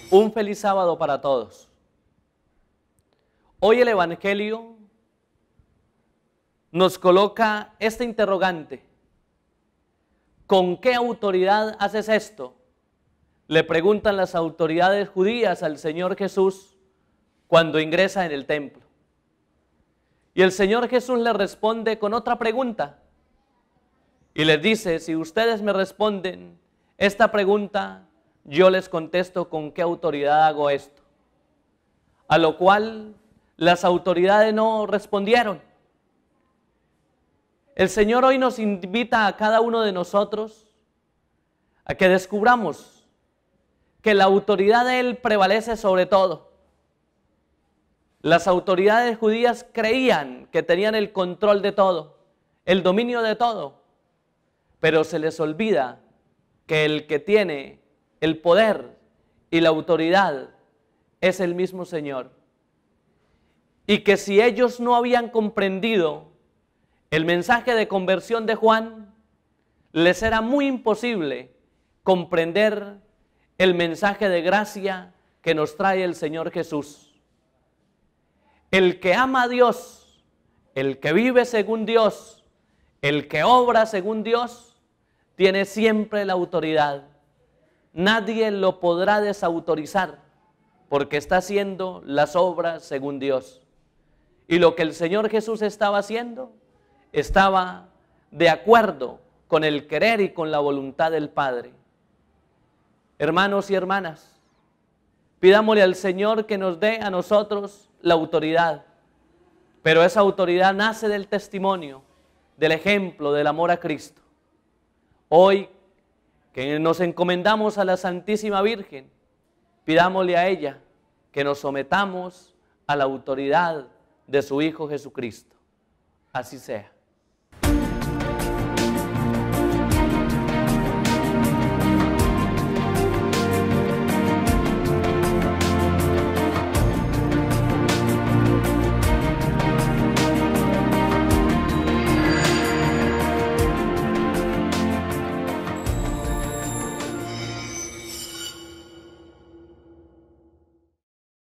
Un feliz sábado para todos. Hoy el Evangelio nos coloca este interrogante. ¿Con qué autoridad haces esto?, le preguntan las autoridades judías al Señor Jesús cuando ingresa en el templo. Y el Señor Jesús le responde con otra pregunta. Y les dice, si ustedes me responden esta pregunta, yo les contesto con qué autoridad hago esto. A lo cual las autoridades no respondieron. El Señor hoy nos invita a cada uno de nosotros a que descubramos que la autoridad de Él prevalece sobre todo. Las autoridades judías creían que tenían el control de todo, el dominio de todo, pero se les olvida que el que tiene el poder y la autoridad es el mismo Señor. Y que si ellos no habían comprendido el mensaje de conversión de Juan, les era muy imposible comprender el mensaje de gracia que nos trae el Señor Jesús. El que ama a Dios, el que vive según Dios, el que obra según Dios, tiene siempre la autoridad. Nadie lo podrá desautorizar porque está haciendo las obras según Dios. Y lo que el Señor Jesús estaba haciendo estaba de acuerdo con el querer y con la voluntad del Padre. Hermanos y hermanas, pidámosle al Señor que nos dé a nosotros la autoridad, pero esa autoridad nace del testimonio, del ejemplo, del amor a Cristo. Hoy que nos encomendamos a la Santísima Virgen, pidámosle a ella que nos sometamos a la autoridad de su Hijo Jesucristo. Así sea.